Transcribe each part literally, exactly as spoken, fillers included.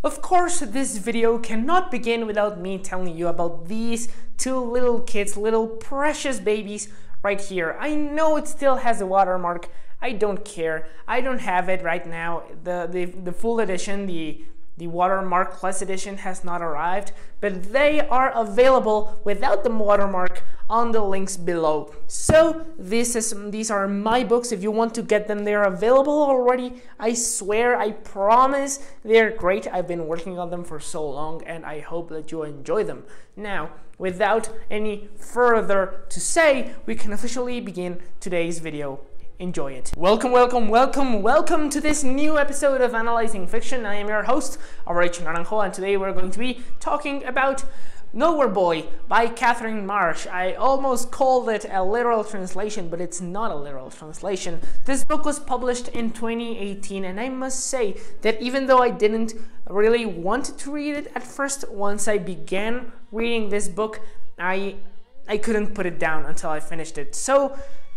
Of course, this video cannot begin without me telling you about these two little kids, little precious babies right here. I know it still has a watermark. I don't care. I don't have it right now. The the, the full edition, the the watermark plus edition has not arrived, but they are available without the watermark on the links below. So this is these are my books. If you want to get them, they're available already. I swear, I promise, they're great. I've been working on them for so long, and I hope that you enjoy them. Now, without any further to say, we can officially begin today's video. Enjoy it. Welcome, welcome, welcome, welcome to this new episode of Analyzing Fiction. I am your host, Aurich Naranjo, and today we're going to be talking about Nowhere Boy by Catherine Marsh. I almost called it a literal translation, but it's not a literal translation. This book was published in twenty eighteen, and I must say that even though I didn't really want to read it at first, once I began reading this book, I I couldn't put it down until I finished it. So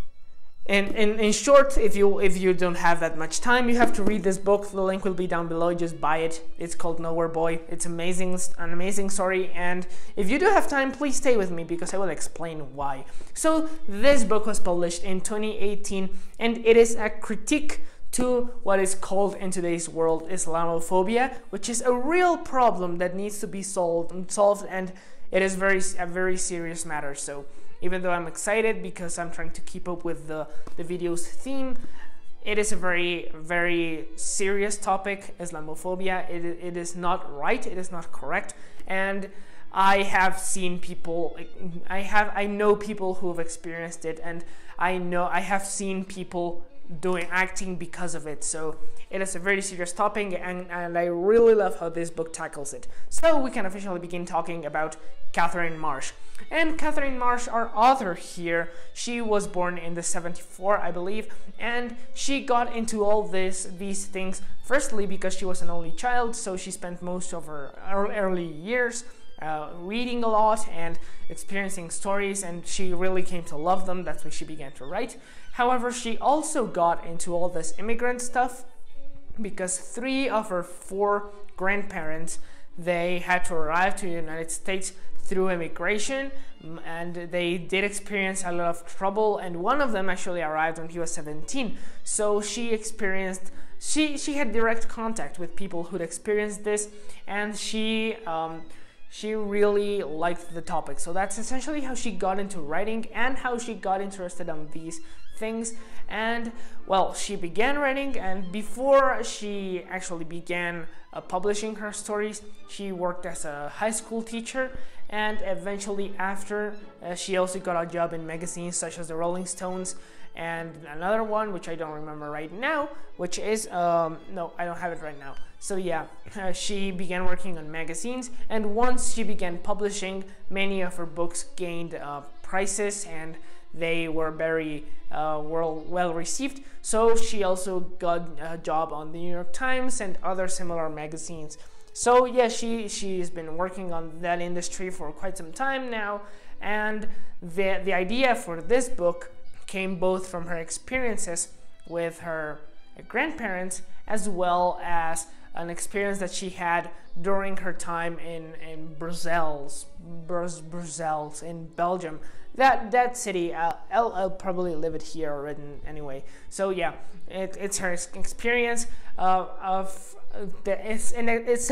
In, in, in short, if you if you don't have that much time, you have to read this book. The link will be down below. Just buy it. It's called Nowhere Boy. It's amazing, an amazing story. And if you do have time, please stay with me because I will explain why. So this book was published in twenty eighteen, and it is a critique to what is called in today's world Islamophobia, which is a real problem that needs to be solved, solved and it is very a very serious matter. So even though I'm excited because I'm trying to keep up with the, the video's theme, it is a very, very serious topic, Islamophobia. It, it is not right, it is not correct, and I have seen people, I have, I know people who have experienced it, and I know, I have seen people doing acting because of it. So it is a very serious topic, and, and I really love how this book tackles it. So we can officially begin talking about Catherine Marsh. And Catherine Marsh, our author here, she was born in the seventy-four, I believe, and she got into all this these things firstly because she was an only child, so she spent most of her early years uh, reading a lot and experiencing stories, and she really came to love them. That's why she began to write. However, she also got into all this immigrant stuff because three of her four grandparents, they had to arrive to the United States through immigration, and they did experience a lot of trouble, and one of them actually arrived when he was seventeen. So she experienced, she, she had direct contact with people who'd experienced this, and she um, she really liked the topic. So that's essentially how she got into writing and how she got interested in these things. And well, she began writing, and before she actually began uh, publishing her stories, she worked as a high school teacher, and eventually after uh, she also got a job in magazines such as the Rolling Stones, and another one which I don't remember right now, which is um, no, I don't have it right now. So yeah, uh, she began working on magazines, and once she began publishing, many of her books gained uh, prizes, and they were very uh, well, well received. So she also got a job on the New York Times and other similar magazines. So yeah, she she's been working on that industry for quite some time now, and the the idea for this book came both from her experiences with her grandparents as well as an experience that she had during her time in in Brussels, Brus, Brussels in Belgium. That that city, uh, I'll, I'll probably leave it here written anyway. So yeah, it, it's her experience uh, of the it's and it's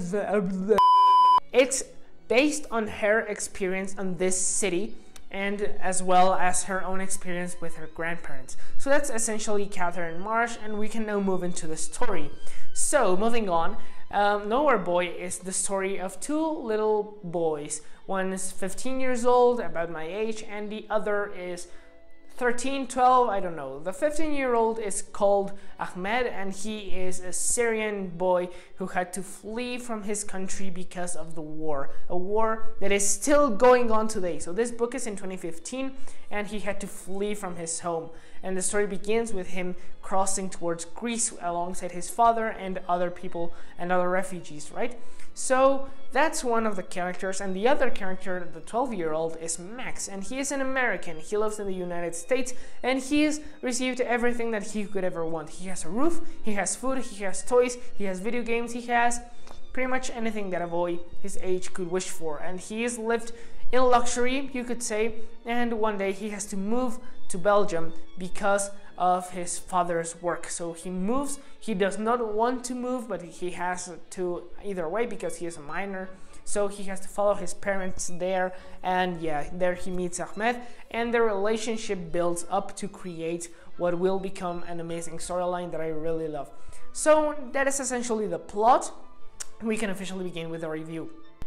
it's based on her experience on this city, and as well as her own experience with her grandparents. So that's essentially Catherine Marsh, and we can now move into the story. So moving on, um, Nowhere Boy is the story of two little boys. One is fifteen years old, about my age, and the other is thirteen, twelve, I don't know. The fifteen year old is called Ahmed, and he is a Syrian boy who had to flee from his country because of the war, a war that is still going on today. So this book is in twenty fifteen, and he had to flee from his home, and the story begins with him crossing towards Greece alongside his father and other people and other refugees, right? So that's one of the characters, and the other character, the twelve year old, is Max, and he is an American. He lives in the United States, and he has received everything that he could ever want. He has a roof, he has food, he has toys, he has video games, he has pretty much anything that a boy his age could wish for. And he has lived in luxury, you could say, and one day he has to move to Belgium because of his father's work. So he moves, he does not want to move, but he has to either way because he is a minor. So he has to follow his parents there, and yeah, there he meets Ahmed, and their relationship builds up to create what will become an amazing storyline that I really love. So that is essentially the plot. We can officially begin with the review.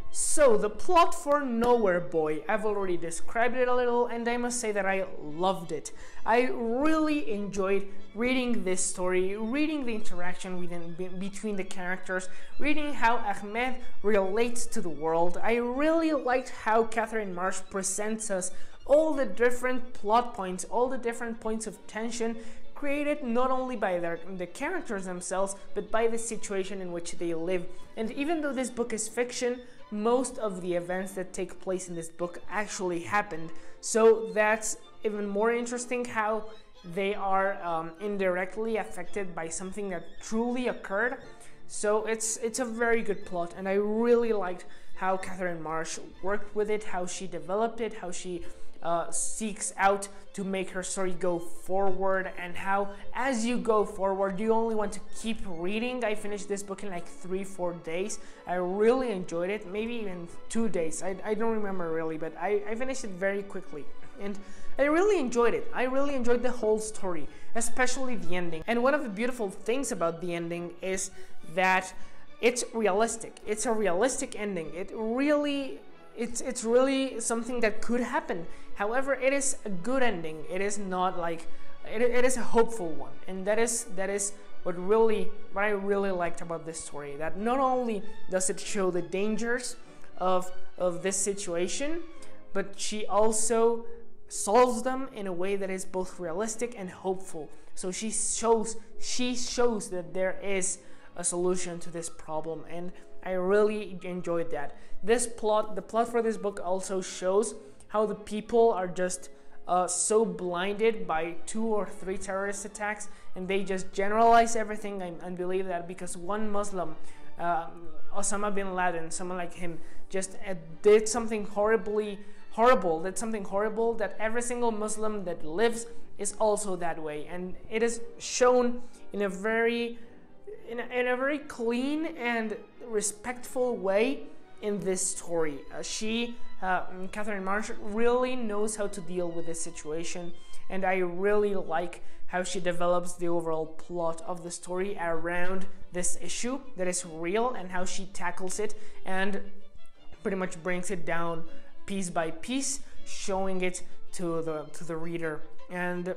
So the plot for Nowhere Boy, I've already described it a little, and I must say that I loved it. I really enjoyed reading this story, reading the interaction within, between the characters, reading how Ahmed relates to the world. I really liked how Catherine Marsh presents us all the different plot points, all the different points of tension created not only by their, the characters themselves, but by the situation in which they live. And even though this book is fiction, most of the events that take place in this book actually happened. So that's even more interesting, how they are um, indirectly affected by something that truly occurred. So it's it's a very good plot, and I really liked how Catherine Marsh worked with it, how she developed it, how she uh, seeks out to make her story go forward, and how as you go forward you only want to keep reading. I finished this book in like three four days. I really enjoyed it, maybe even two days. I, I don't remember really, but I, I finished it very quickly, and I really enjoyed it. I really enjoyed the whole story, especially the ending. And one of the beautiful things about the ending is that it's realistic. It's a realistic ending. It really, it's it's really something that could happen. However, it is a good ending. It is not like, it, it is a hopeful one, and that is that is what really what I really liked about this story. That not only does it show the dangers of of this situation, but she also solves them in a way that is both realistic and hopeful. So she shows she shows that there is a solution to this problem, and I really enjoyed that. This plot, the plot for this book also shows how the people are just uh, so blinded by two or three terrorist attacks, and they just generalize everything and, and believe that because one Muslim, uh, Osama bin Laden, someone like him, just uh, did something horribly horrible, did something horrible, that every single Muslim that lives is also that way. And it is shown in a very in a, in a very clean and respectful way in this story. Uh, she, uh, Catherine Marsh, really knows how to deal with this situation, and I really like how she develops the overall plot of the story around this issue that is real, and how she tackles it and pretty much brings it down piece by piece, showing it to the to the reader. And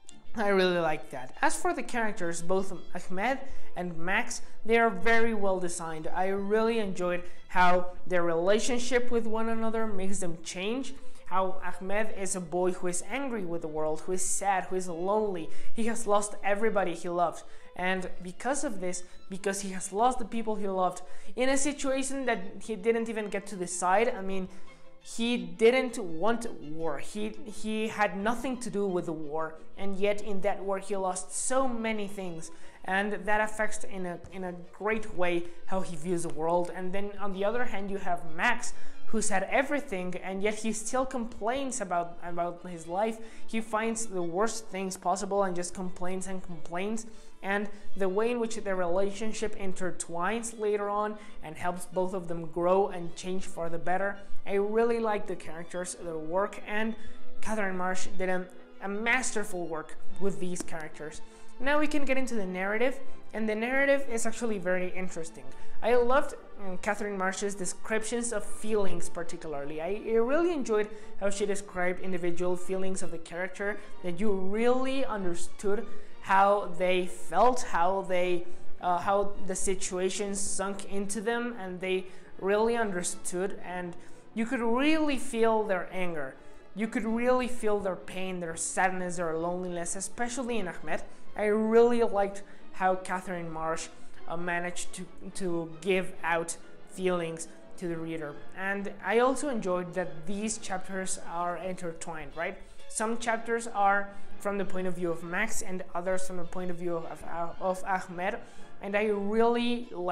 I really like that. As for the characters, both Ahmed and Max, they are very well designed. I really enjoyed how their relationship with one another makes them change. How Ahmed is a boy who is angry with the world, who is sad, who is lonely. He has lost everybody he loved. And because of this, because he has lost the people he loved, in a situation that he didn't even get to decide, I mean, he didn't want war. He he had nothing to do with the war, and yet in that war he lost so many things, and that affects in a in a great way how he views the world. And then on the other hand, you have Max, who's had everything, and yet he still complains about about his life. He finds the worst things possible and just complains and complains. And the way in which their relationship intertwines later on and helps both of them grow and change for the better. I really like the characters, their work, and Catherine Marsh did a, a masterful work with these characters. Now we can get into the narrative, and the narrative is actually very interesting. I loved um, Catherine Marsh's descriptions of feelings particularly. I, I really enjoyed how she described individual feelings of the character, that you really understood how they felt, how they, uh, how the situation sunk into them, and they really understood, and you could really feel their anger. You could really feel their pain, their sadness, their loneliness, especially in Ahmed. I really liked how Catherine Marsh uh, managed to, to give out feelings to the reader. And I also enjoyed that these chapters are intertwined, right? Some chapters are from the point of view of Max and others from the point of view of, of, of Ahmed. And I really liked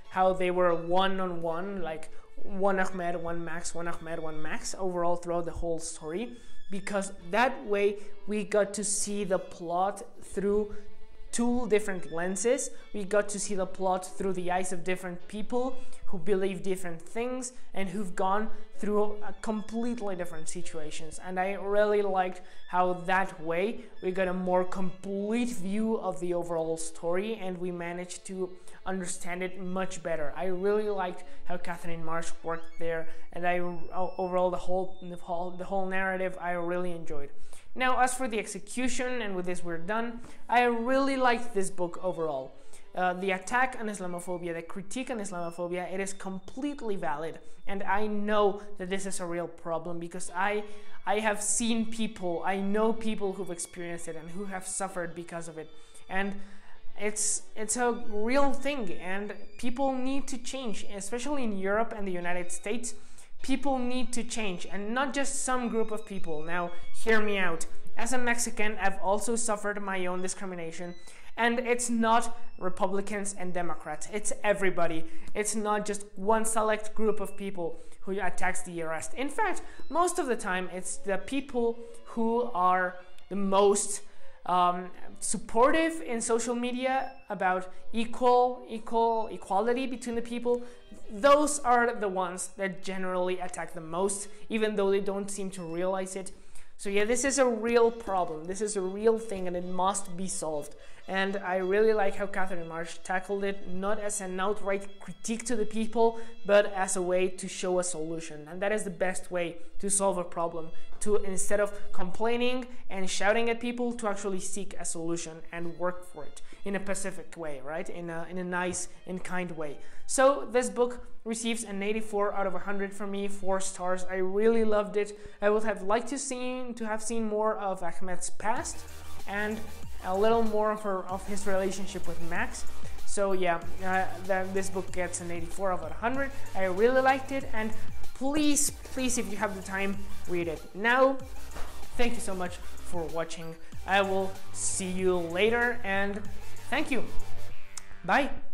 how they were one-on-one, like one Ahmed, one Max, one Ahmed, one Max, overall throughout the whole story, because that way we got to see the plot through two different lenses. We got to see the plot through the eyes of different people who believe different things and who've gone through a completely different situations. And I really liked how that way we got a more complete view of the overall story and we managed to understand it much better. I really liked how Catherine Marsh worked there, and I overall the whole the whole, the whole narrative I really enjoyed. Now, as for the execution, and with this we're done, I really liked this book overall. Uh, the attack on Islamophobia, the critique on Islamophobia, it is completely valid, and I know that this is a real problem because I, I have seen people, I know people who've experienced it and who have suffered because of it, and it's it's a real thing, and people need to change, especially in Europe and the United States. People need to change, and not just some group of people. Now, hear me out. As a Mexican, I've also suffered my own discrimination, and it's not Republicans and Democrats. It's everybody. It's not just one select group of people who attacks the arrest. In fact, most of the time, it's the people who are the most um, supportive in social media about equal, equal equality between the people. Those are the ones that generally attack the most, even though they don't seem to realize it. So yeah, this is a real problem. This is a real thing, and it must be solved. And I really like how Catherine Marsh tackled it, not as an outright critique to the people, but as a way to show a solution. And that is the best way to solve a problem, to instead of complaining and shouting at people, to actually seek a solution and work for it in a pacific way, right? In a, in a nice and kind way. So this book receives an eighty-four out of one hundred from me, four stars. I really loved it. I would have liked to seen to have seen more of Ahmed's past and a little more of, her, of his relationship with Max. So yeah, uh, that this book gets an eighty-four out of one hundred. I really liked it, and please, please, if you have the time, read it. Now, thank you so much for watching. I will see you later, and thank you. Bye.